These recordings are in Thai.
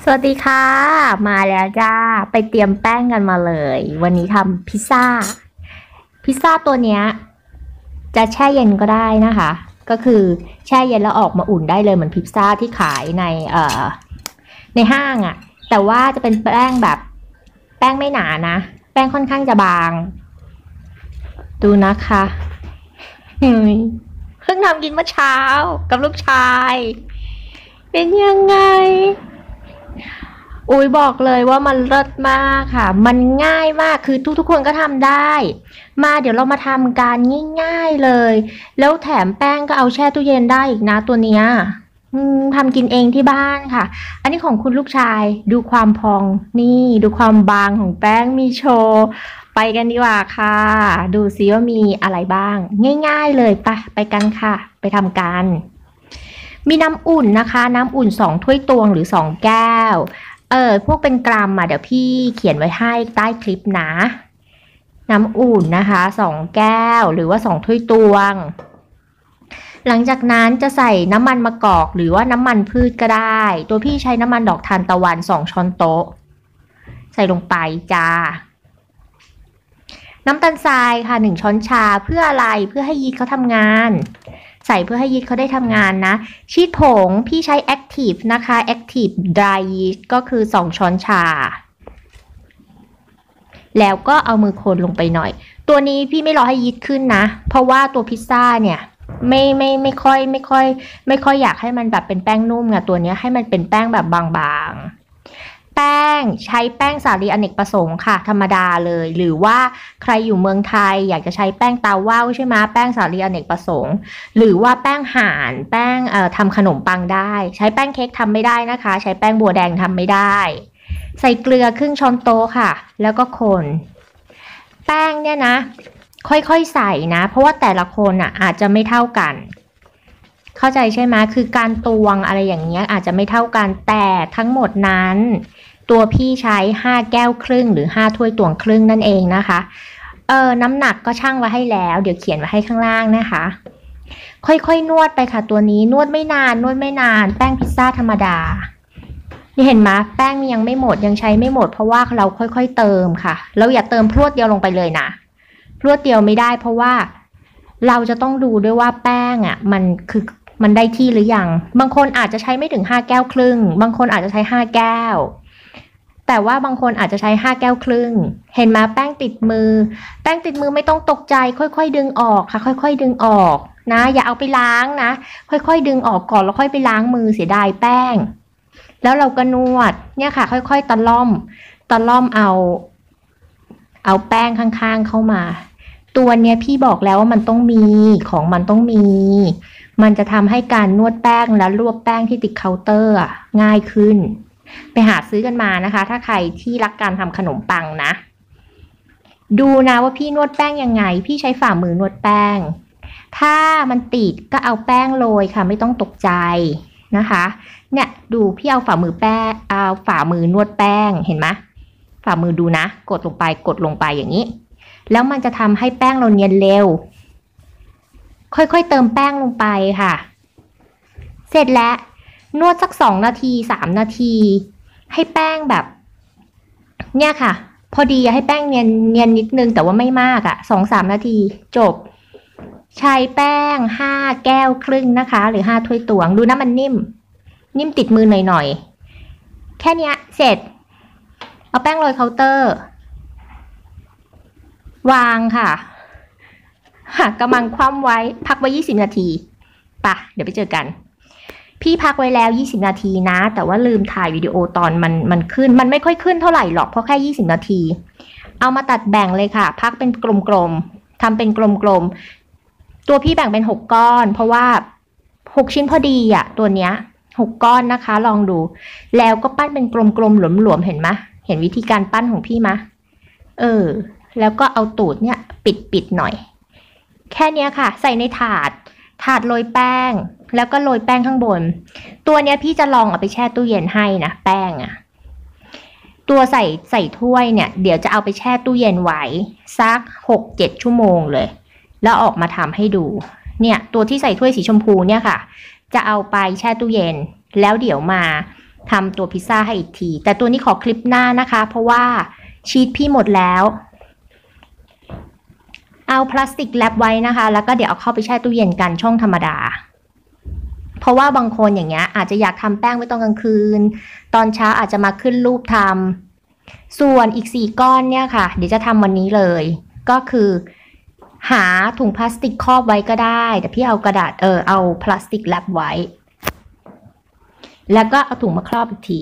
สวัสดีค่ะมาแล้วจ้าไปเตรียมแป้งกันมาเลยวันนี้ทำพิซซ่าตัวเนี้ยจะแช่เย็นก็ได้นะคะก็คือแช่เย็นแล้วออกมาอุ่นได้เลยเหมือนพิซซ่าที่ขายในห้างอะแต่ว่าจะเป็นแป้งแบบแป้งไม่หนานะแป้งค่อนข้างจะบางดูนะคะเพิ่งทำกินเมื่อเช้ากับลูกชายเป็นยังไง อุ้ยบอกเลยว่ามันเลิศมากค่ะมันง่ายมากคือทุกคนก็ทำได้มาเดี๋ยวเรามาทำการง่ายๆเลยแล้วแถมแป้งก็เอาแช่ตู้เย็นได้อีกนะตัวเนี้ยทำกินเองที่บ้านค่ะอันนี้ของคุณลูกชายดูความพองนี่ดูความบางของแป้งมีโชว์ไปกันดีกว่าค่ะดูซิว่ามีอะไรบ้างง่ายๆเลยไปกันค่ะไปทำกันมีน้ำอุ่นนะคะน้ำอุ่น2 ถ้วยตวงหรือ2 แก้วพวกเป็นกรัมเดี๋ยวพี่เขียนไว้ให้ใต้คลิปนะน้ำอุ่นนะคะ2 แก้วหรือว่า2 ถ้วยตวงหลังจากนั้นจะใส่น้ำมันมะกอกหรือว่าน้ำมันพืชก็ได้ตัวพี่ใช้น้ำมันดอกทานตะวัน2 ช้อนโต๊ะใส่ลงไปจ้าน้ำตาลทรายค่ะ1 ช้อนชาเพื่ออะไรเพื่อให้ยีสต์เขาทำงานใส่เพื่อให้ยีสต์เขาได้ทำงานนะชีสผงพี่ใช้ Active นะคะ Active Dry Yeast ก็คือ2 ช้อนชาแล้วก็เอามือคนลงไปหน่อยตัวนี้พี่ไม่รอให้ยีสต์ขึ้นนะเพราะว่าตัวพิซซ่าเนี่ยไม่ค่อยอยากให้มันแบบเป็นแป้งนุ่มไงตัวนี้ให้มันเป็นแป้งแบบบางๆแป้งใช้แป้งสาลีอเนกประสงค์ค่ะธรรมดาเลยหรือว่าใครอยู่เมืองไทยอยากจะใช้แป้งเตาว่าวใช่ไหมแป้งสาลีอเนกประสงค์หรือว่าแป้งห่านแป้งทำขนมปังได้ใช้แป้งเค้กทำไม่ได้นะคะใช้แป้งบัวแดงทำไม่ได้ใส่เกลือครึ่ง ช้อนโต๊ะค่ะแล้วก็คนแป้งเนี่ยนะค่อยๆใส่นะเพราะว่าแต่ละคนอาจจะไม่เท่ากันเข้าใจใช่ไหมคือการตวงอะไรอย่างเงี้ยอาจจะไม่เท่ากันแต่ทั้งหมดนั้นตัวพี่ใช้5 แก้วครึ่งหรือ5 ถ้วยตวงครึ่งนั่นเองนะคะน้ำหนักก็ชั่งไว้ให้แล้วเดี๋ยวเขียนไว้ให้ข้างล่างนะคะค่อยๆนวดไปค่ะตัวนี้นวดไม่นานแป้งพิซซ่าธรรมดานี่เห็นไหมแป้งยังไม่หมดยังใช้ไม่หมดเพราะว่าเราค่อยๆเติมค่ะเราอย่าเติมพรวดเดียวลงไปเลยนะพรวดเดียวไม่ได้เพราะว่าเราจะต้องดูด้วยว่าแป้งมันได้ที่หรือยังบางคนอาจจะใช้ไม่ถึง5 แก้วครึ่งบางคนอาจจะใช้5 แก้วแต่ว่าบางคนอาจจะใช้5 แก้วครึ่งเห็นไหมแป้งติดมือไม่ต้องตกใจค่อยๆดึงออกค่ะค่อยๆดึงออกนะอย่าเอาไปล้างนะค่อยๆดึงออกก่อนแล้วค่อยไปล้างมือเสียดายแป้งแล้วเราก็นวดเนี่ยค่ะค่อยๆตะล่อมเอาแป้งข้างๆเข้ามาตัวเนี้ยพี่บอกแล้วว่ามันต้องมีของมันต้องมีมันจะทำให้การนวดแป้งและรวบแป้งที่ติดเคาน์เตอร์ง่ายขึ้นไปหาซื้อกันมานะคะถ้าใครที่รักการทำขนมปังนะดูนะว่าพี่นวดแป้งยังไงพี่ใช้ฝ่ามือนวดแป้งถ้ามันติดก็เอาแป้งโรยค่ะไม่ต้องตกใจนะคะเนี่ยดูพี่เอาฝ่ามือนวดแป้งเห็นไหมฝ่ามือดูนะกดลงไปอย่างนี้แล้วมันจะทำให้แป้งเราเนียนเร็วค่อยๆเติมแป้งลงไปค่ะเสร็จแล้วนวดสัก2 นาที3 นาทีให้แป้งแบบเนี่ยค่ะพอดีให้แป้งเนียนนิดนึงแต่ว่าไม่มาก2-3 นาทีจบใช้แป้ง5 แก้วครึ่งนะคะหรือ5 ถ้วยตวงดูนะมันนิ่มติดมือหน่อยแค่นี้เสร็จเอาแป้งโรยเคาน์เตอร์วางค่ะหักกระมังคว่ำไว้พักไว้20 นาทีเดี๋ยวไปเจอกันพี่พักไว้แล้ว20 นาทีนะแต่ว่าลืมถ่ายวิดีโอตอนมันขึ้นมันไม่ค่อยขึ้นเท่าไหร่หรอกเพราะแค่20 นาทีเอามาตัดแบ่งเลยค่ะพักเป็นกลมๆทำเป็นกลมๆตัวพี่แบ่งเป็น6 ก้อนเพราะว่า6 ชิ้นพอดีตัวเนี้ย6 ก้อนนะคะลองดูแล้วก็ปั้นเป็นกลมๆหลวมๆเห็นไหมเห็นวิธีการปั้นของพี่ไหมแล้วก็เอาตูดเนี่ยปิดหน่อยแค่นี้ค่ะใส่ในถาดโรยแป้งแล้วก็โรยแป้งข้างบนตัวเนี้ยพี่จะลองเอาไปแช่ตู้เย็นให้นะแป้งตัวใส่ถ้วยเนี่ยเดี๋ยวจะเอาไปแช่ตู้เย็นไว้สัก6-7 ชั่วโมงเลยแล้วออกมาทำให้ดูเนี่ยตัวที่ใส่ถ้วยสีชมพูเนี่ยค่ะจะเอาไปแช่ตู้เย็นแล้วเดี๋ยวมาทำตัวพิซซ่าให้อีกทีแต่ตัวนี้ขอคลิปหน้านะคะเพราะว่าชีสพี่หมดแล้วเอาพลาสติกแรปไว้นะคะแล้วก็เดี๋ยวเอาเข้าไปแช่ตู้เย็นกันช่องธรรมดาเพราะว่าบางคนอย่างเงี้ยอาจจะอยากทำแป้งไว้ตอนกลางคืนตอนเช้าอาจจะมาขึ้นรูปทำส่วนอีก4ก้อนเนี่ยค่ะเดี๋ยวจะทำวันนี้เลยก็คือหาถุงพลาสติกครอบไว้ก็ได้แต่พี่เอากระดาษเอาพลาสติกแรปไว้แล้วก็เอาถุงมาครอบอีกที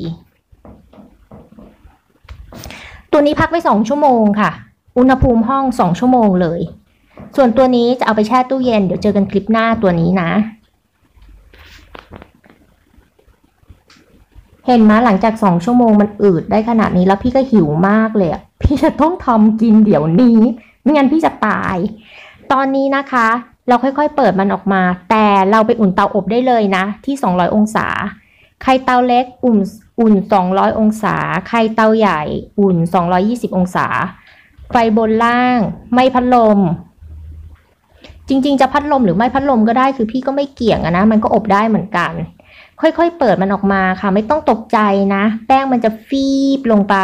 ตัวนี้พักไว้2 ชั่วโมงค่ะอุณหภูมิห้อง2 ชั่วโมงเลยส่วนตัวนี้จะเอาไปแช่ตู้เย็นเดี๋ยวเจอกันคลิปหน้าตัวนี้นะเห็นไหมหลังจาก2 ชั่วโมงมันอืดได้ขนาดนี้แล้วพี่ก็หิวมากเลยพี่จะต้องทำกินเดี๋ยวนี้ไม่งั้นพี่จะตายตอนนี้นะคะเราค่อยๆเปิดมันออกมาแต่เราไปอุ่นเตาอบได้เลยนะที่200 องศาใครเตาเล็กอุ่น200 องศาใครเตาใหญ่อุ่น220 องศาไฟบนล่างไม่พัดลมจริงๆจะพัดลมหรือไม่พัดลมก็ได้คือพี่ก็ไม่เกี่ยงนะมันก็อบได้เหมือนกันค่อยๆเปิดมันออกมาค่ะไม่ต้องตกใจนะแป้งมันจะฟีบลงไป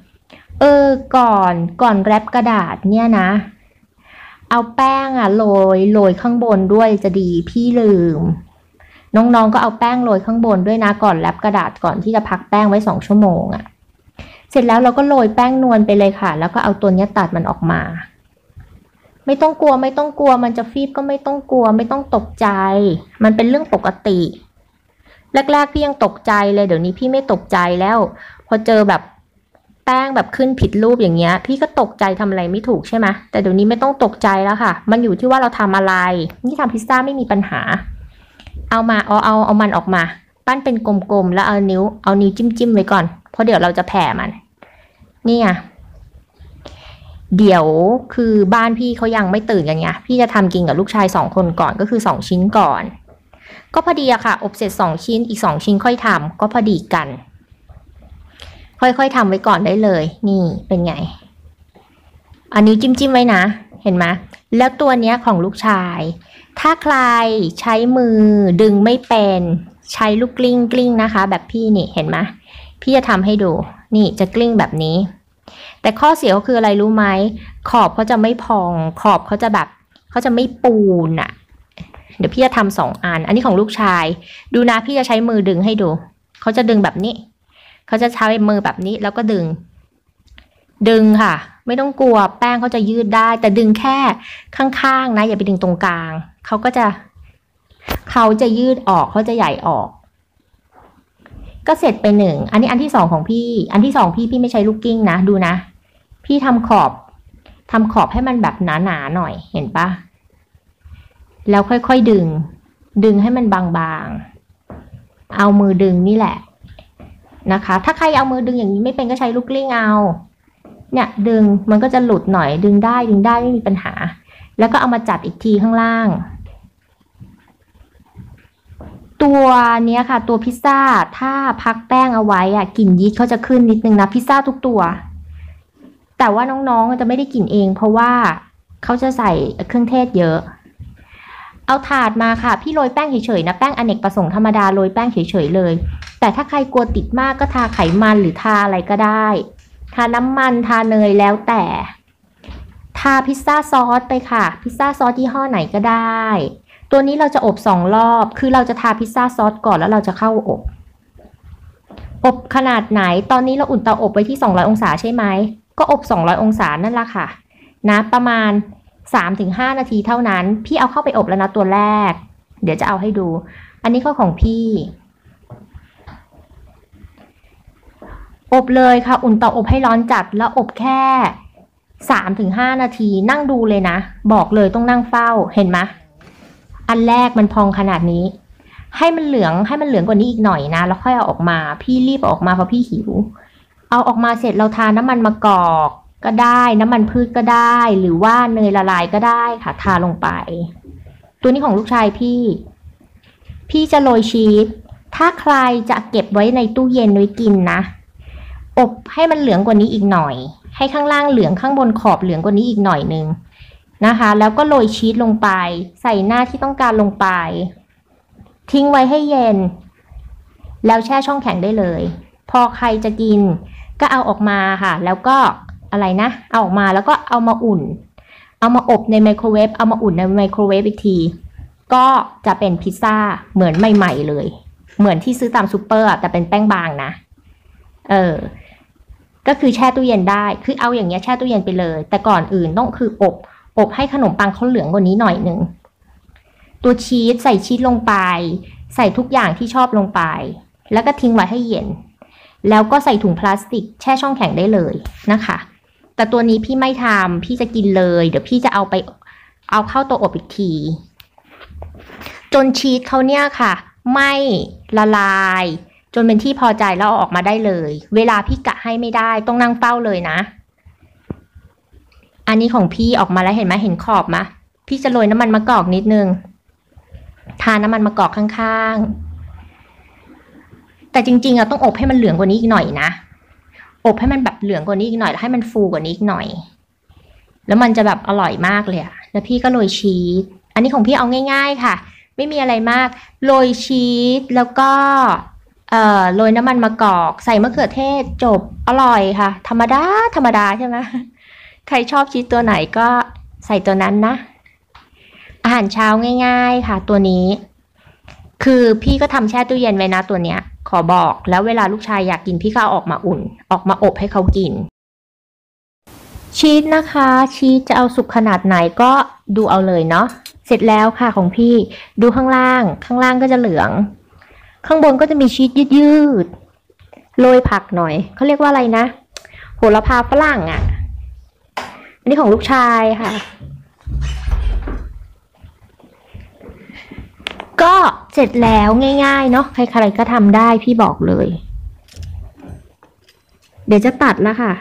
ก่อนแรปกระดาษเนี่ยนะเอาแป้งโรยข้างบนด้วยจะดีพี่ลืมน้องๆก็เอาแป้งโรยข้างบนด้วยนะก่อนแรปกระดาษก่อนที่จะพักแป้งไว้2 ชั่วโมงเสร็จแล้วเราก็โรยแป้งนวลไปเลยค่ะแล้วก็เอาตัวนี้ตัดมันออกมาไม่ต้องกลัวมันจะฟีบก็ไม่ต้องกลัวไม่ต้องตกใจมันเป็นเรื่องปกติแรกๆพี่ยังตกใจเลยเดี๋ยวนี้พี่ไม่ตกใจแล้วพอเจอแบบแป้งแบบขึ้นผิดรูปอย่างเงี้ยพี่ก็ตกใจทำอะไรไม่ถูกใช่ไหมแต่เดี๋ยวนี้ไม่ต้องตกใจแล้วค่ะมันอยู่ที่ว่าเราทำอะไรนี่ทำพิซซ่าไม่มีปัญหาเอามันออกมาปั้นเป็นกลมๆแล้วเอานิ้วจิ้มไว้ก่อนเพราะเดี๋ยวเราจะแผ่มันนี่ไงเดี๋ยวคือบ้านพี่เขายังไม่ตื่นกันไงพี่จะทำกินกับลูกชาย2 คนก่อนก็คือ2 ชิ้นก่อนก็พอดีอะค่ะอบเสร็จ2 ชิ้นอีก2 ชิ้นค่อยทำก็พอดีกันค่อยๆทำไว้ก่อนได้เลยนี่เป็นไงอันนี้จิ้มไว้นะเห็นไหมแล้วตัวเนี้ยของลูกชายถ้าใครใช้มือดึงไม่เป็นใช้ลูกกลิ้งนะคะแบบพี่นี่เห็นไหมพี่จะทำให้ดูนี่จะกลิ้งแบบนี้แต่ข้อเสียก็คืออะไรรู้ไหมขอบเขาจะไม่พองขอบเขาจะแบบเขาจะไม่ปูนเดี๋ยวพี่จะทำ2 อันอันนี้ของลูกชายดูนะพี่จะใช้มือดึงให้ดูเขาจะดึงแบบนี้เขาจะใช้มือแบบนี้แล้วก็ดึงค่ะไม่ต้องกลัวแป้งเขาจะยืดได้แต่ดึงแค่ข้างๆนะอย่าไปดึงตรงกลางเขาจะยืดออกเขาจะใหญ่ออกก็เสร็จไป1อันนี้อันที่2ของพี่อันที่2พี่ไม่ใช้ลูกกิ้งนะดูนะพี่ทำขอบให้มันแบบหนาๆหน่อยเห็นปะแล้วค่อยๆดึงให้มันบางๆเอามือดึงนี่แหละนะคะถ้าใครเอามือดึงอย่างนี้ไม่เป็นก็ใช้ลูกกลิ้งเอาเนี่ยดึงมันก็จะหลุดหน่อยดึงได้ไม่มีปัญหาแล้วก็เอามาจัดอีกทีข้างล่างตัวเนี้ยค่ะตัวพิซซ่าถ้าพักแป้งเอาไว้กลิ่นยีสต์เขาจะขึ้นนิดนึงนะพิซซ่าทุกตัวแต่ว่าน้องๆจะไม่ได้กลิ่นเองเพราะว่าเขาจะใส่เครื่องเทศเยอะเอาถาดมาค่ะพี่โรยแป้งเฉยๆนะแป้งอเนกประสงค์ธรรมดาโรยแป้งเฉยๆเลยแต่ถ้าใครกลัวติดมากก็ทาไขมันหรือทาอะไรก็ได้ทาน้ำมันทาเนยแล้วแต่ทาพิซซ่าซอสไปค่ะพิซซ่าซอสยี่ห้อไหนก็ได้ตัวนี้เราจะอบ2 รอบคือเราจะทาพิซซ่าซอสก่อนแล้วเราจะเข้าอบขนาดไหนตอนนี้เราอุ่นเตาอบไว้ที่200 องศาใช่ไหมก็อบ200 องศานั่นแหละค่ะนะประมาณ3-5 นาทีเท่านั้นพี่เอาเข้าไปอบแล้วนะตัวแรกเดี๋ยวจะเอาให้ดูอันนี้ก็ของพี่อบเลยค่ะอุ่นเตาอบให้ร้อนจัดแล้วอบแค่3-5 นาทีนั่งดูเลยนะบอกเลยต้องนั่งเฝ้าเห็นไหมอันแรกมันพองขนาดนี้ให้มันเหลืองกว่านี้อีกหน่อยนะแล้วค่อยเอาออกมาพี่รีบออกมาเพราะพี่หิวเอาออกมาเสร็จเราทาน้ำมันมะกอกก็ได้น้ำมันพืชก็ได้หรือว่าเนยละลายก็ได้ค่ะทาลงไปตัวนี้ของลูกชายพี่จะโรยชีสถ้าใครจะเก็บไว้ในตู้เย็นไว้กินนะอบให้มันเหลืองกว่านี้อีกหน่อยให้ข้างล่างเหลืองข้างบนขอบเหลืองกว่านี้อีกหน่อยนึงนะคะแล้วก็โรยชีสลงไปใส่หน้าที่ต้องการลงไปทิ้งไว้ให้เย็นแล้วแช่ช่องแข็งได้เลยพอใครจะกินก็เอาออกมาค่ะแล้วก็อะไรนะเอาออกมาแล้วก็เอามาอุ่นเอามาอบในไมโครเวฟเอามาอุ่นในไมโครเวฟอีกทีก็จะเป็นพิซซ่าเหมือนใหม่ๆเลยเหมือนที่ซื้อตามซูเปอร์แต่เป็นแป้งบางนะก็คือแช่ตู้เย็นได้คือเอาอย่างเงี้ยแช่ตู้เย็นไปเลยแต่ก่อนอื่นต้องคืออบให้ขนมปังเขาเหลืองกว่านี้หน่อยนึงตัวชีสใส่ชีสลงไปใส่ทุกอย่างที่ชอบลงไปแล้วก็ทิ้งไว้ให้เย็นแล้วก็ใส่ถุงพลาสติกแช่ช่องแข็งได้เลยนะคะแต่ตัวนี้พี่ไม่ทำพี่จะกินเลยเดี๋ยวพี่จะเอาเข้าตัวอบอีกทีจนชีสเขาเนี่ยค่ะไม่ละลายจนเป็นที่พอใจแล้วเอาออกมาได้เลยเวลาพี่กะให้ไม่ได้ต้องนั่งเฝ้าเลยนะอันนี้ของพี่ออกมาแล้วเห็นไหมเห็นขอบมะพี่จะโรยน้ำมันมะกอกนิดนึงทาน้ำมันมะกอกข้างๆแต่จริงๆอะต้องอบให้มันเหลืองกว่านี้อีกหน่อยนะอบให้มันแบบเหลืองกว่านี้อีกหน่อยแล้วให้มันฟูกว่านี้อีกหน่อยแล้วมันจะแบบอร่อยมากเลยอะแล้วพี่ก็โรยชีสอันนี้ของพี่เอาง่ายๆค่ะไม่มีอะไรมากโรยชีสแล้วก็โรยน้ำมันมะกอกใส่มะเขือเทศจบอร่อยค่ะธรรมดาธรรมดาใช่ไหมใครชอบชีสตัวไหนก็ใส่ตัวนั้นนะอาหารเช้าง่ายๆค่ะตัวนี้คือพี่ก็ทำแช่ตู้เย็นไว้นะตัวเนี้ยขอบอกแล้วเวลาลูกชายอยากกินพี่ก็เอาออกมาอุ่นออกมาอบให้เขากินชีสนะคะชีสจะเอาสุกขนาดไหนก็ดูเอาเลยเนาะเสร็จแล้วค่ะของพี่ดูข้างล่างก็จะเหลืองข้างบนก็จะมีชีสยืดๆโรยผักหน่อยเขาเรียกว่าอะไรนะโหระพาฝรั่งอ่ะอันนี้ของลูกชายค่ะก็เสร็จแล้วง่ายๆเนาะใครๆก็ทำได้พี่บอกเลยเดี๋ยวจะตัดแล้วค่ะ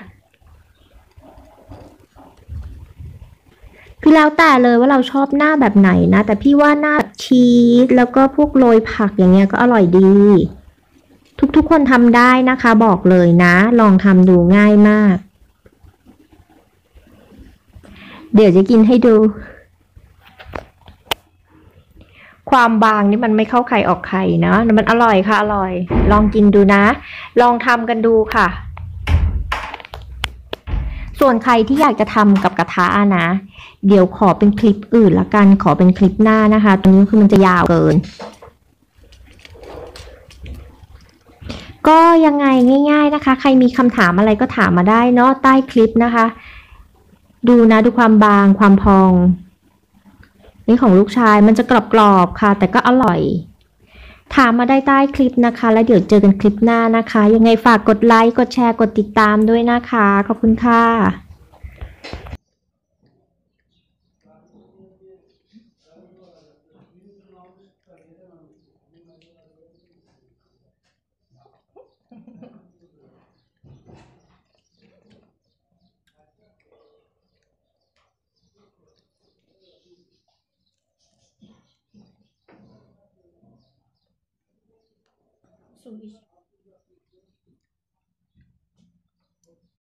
คือแล้วแต่เลยว่าเราชอบหน้าแบบไหนนะแต่พี่ว่าหน้าชีสแล้วก็พวกโรยผักอย่างเงี้ยก็อร่อยดีทุกๆคนทำได้นะคะบอกเลยนะลองทำดูง่ายมากเดี๋ยวจะกินให้ดูความบางนี่มันไม่เข้าใครออกใครนะมันอร่อยค่ะอร่อยลองกินดูนะลองทำกันดูค่ะส่วนใครที่อยากจะทำกับกระทะนะเดี๋ยวขอเป็นคลิปอื่นละกันขอเป็นคลิปหน้านะคะตรงนี้คือมันจะยาวเกินก็ยังไงง่ายๆนะคะใครมีคำถามอะไรก็ถามมาได้เนาะใต้คลิปนะคะดูนะดูความบางความพองนี่ของลูกชายมันจะกรอบๆค่ะแต่ก็อร่อยถามมาได้ใต้คลิปนะคะแล้วเดี๋ยวเจอกันคลิปหน้านะคะยังไงฝากกดไลค์กดแชร์กดติดตามด้วยนะคะขอบคุณค่ะ